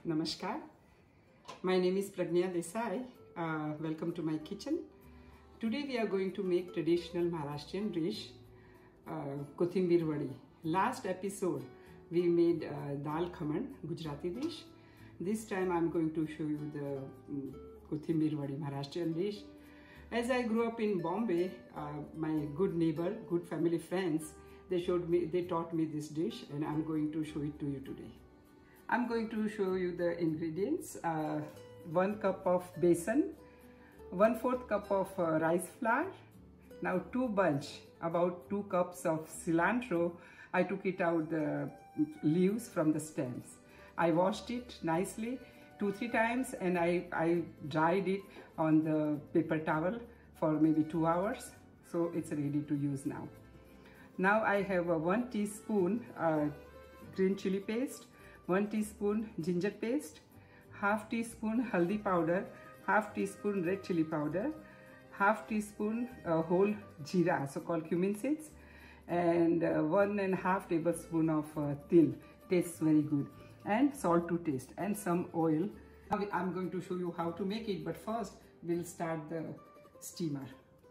Namaskar. My name is Pragnya Desai. Welcome to my kitchen. Today we are going to make traditional Maharashtrian dish, Kothimbir vadi. Last episode we made dal khaman, Gujarati dish. This time I'm going to show you the Kothimbir vadi Maharashtrian dish. As I grew up in Bombay, my good neighbor, good family friends, they taught me this dish, and I'm going to show it to you today. I'm going to show you the ingredients. 1 cup of besan, 1/4 cup of rice flour. Now 2 bunch, about 2 cups of cilantro. I took it out the leaves from the stems. I washed it nicely 2-3 times, and I dried it on the paper towel for maybe 2 hours. So it's ready to use now. Now I have a 1 teaspoon green chili paste, 1 teaspoon ginger paste, half teaspoon haldi powder, half teaspoon red chili powder, half teaspoon whole jeera, so called cumin seeds, and 1.5 tablespoon of til. Tastes very good. And salt to taste, and some oil. Now I'm going to show you how to make it, but first we'll start the steamer.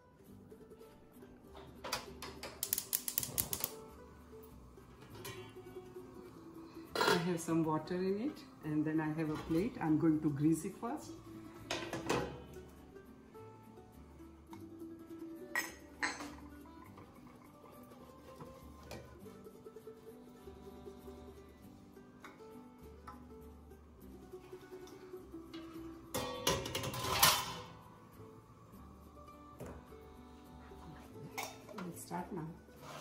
I have some water in it, and then I have a plate. I'm going to grease it first. Let's start now.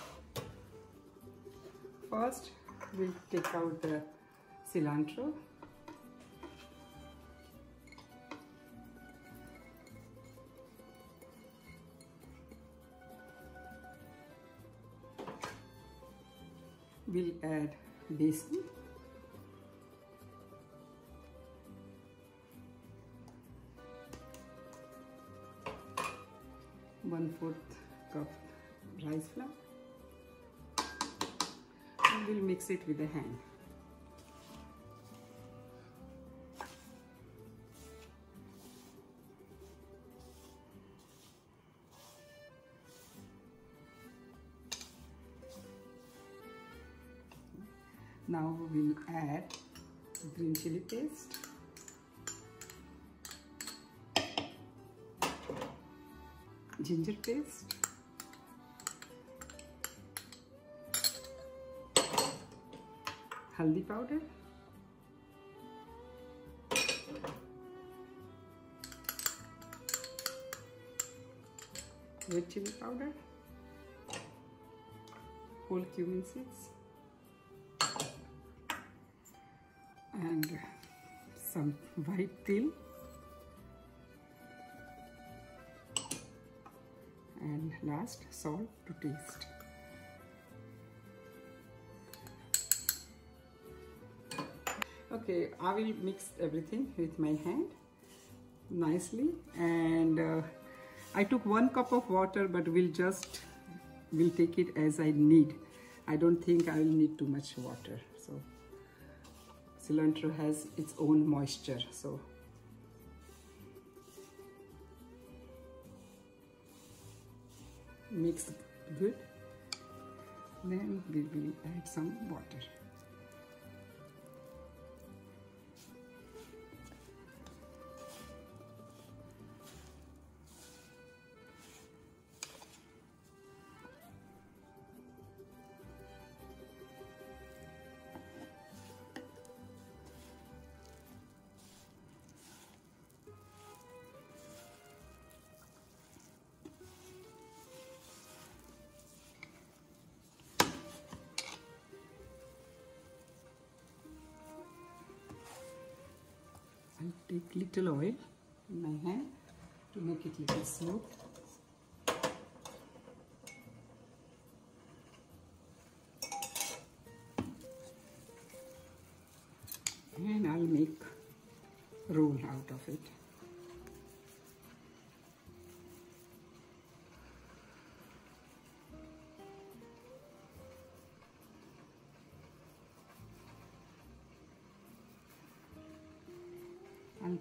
First, we'll take out the cilantro. We'll add besan. One-fourth cup rice flour. And we'll mix it with the hand. Now we'll add green chili paste, ginger paste, haldi powder, red chili powder, whole cumin seeds, and some white til, and last salt to taste. Okay, I will mix everything with my hand nicely, and I took 1 cup of water, but we'll take it as I need. I don't think I will need too much water. So cilantro has its own moisture, so mix good. Then we will add some water. I'll take little oil in my hand to make it little smooth. And I'll make roll out of it.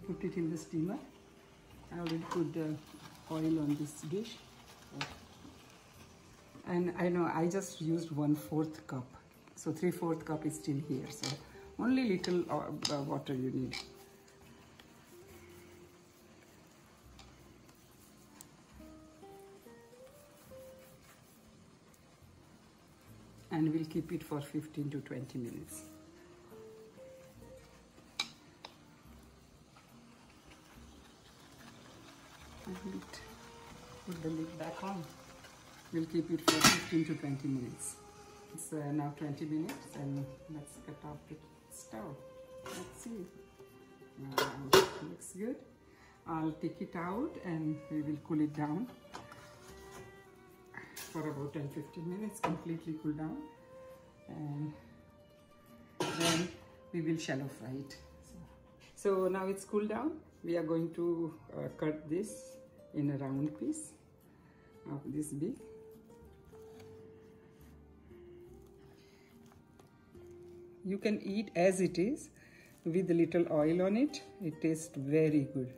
put it in the steamer. I already put the oil on this dish. And I know I just used 1/4 cup. So 3/4 cup is still here. So only little water you need. And we'll keep it for 15 to 20 minutes. And put the lid back on. We'll keep it for 15 to 20 minutes. It's now 20 minutes, and let's cut off the stove. Let's see. Looks good. I'll take it out and we will cool it down for about 10-15 minutes, completely cool down, and then we will shallow fry it. So now it's cooled down. We are going to cut this in a round piece of this big. You can eat as it is with a little oil on it. It tastes very good.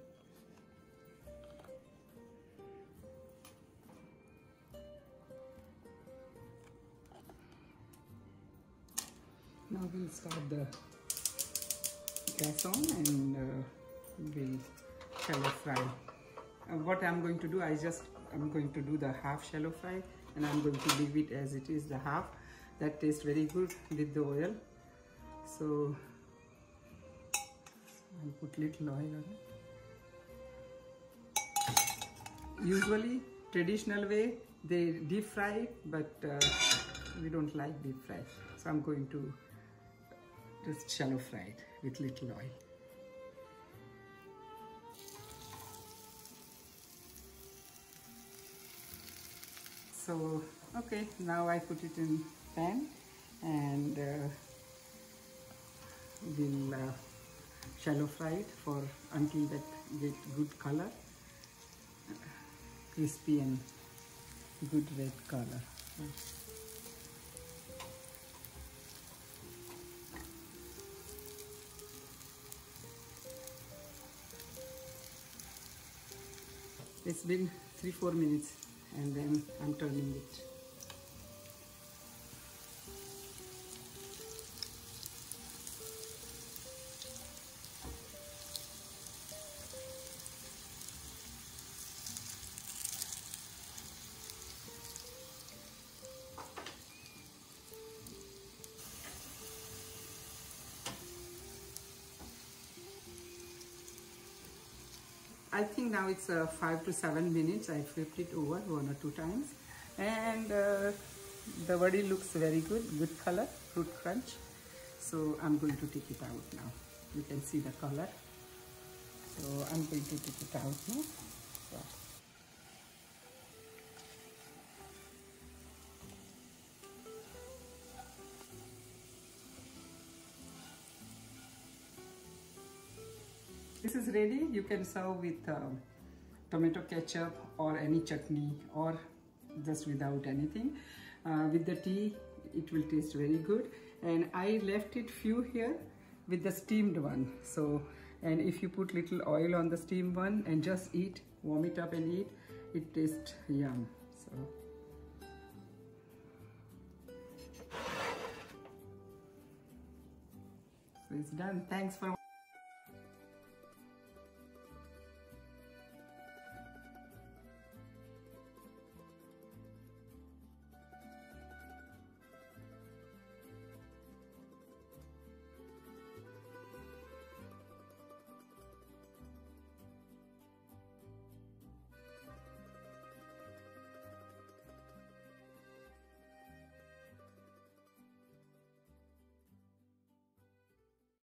Now we'll start the gas on and we'll shallow fry. What I'm going to do, I'm going to do the half shallow fry, and I'm going to leave it as it is, the half. That tastes very good with the oil. So I'll put little oil on it. Usually, traditional way, they deep fry it, but we don't like deep fry. So I'm going to just shallow fry it with little oil. So, okay, now I put it in pan, and we'll shallow fry it for until that get good color, crispy and good red color. It's been 3-4 minutes, and then I'm turning it. I think now it's 5 to 7 minutes. I flipped it over 1 or 2 times, and the vadi looks very good, good color, fruit crunch. So I'm going to take it out now. You can see the color. So I'm going to take it out now. So. This is ready. You can serve with tomato ketchup or any chutney, or just without anything. With the tea, it will taste very good. And I left it few here with the steamed one. So, and if you put little oil on the steamed one and just eat, warm it up and eat, it tastes yum. So it's done. Thanks for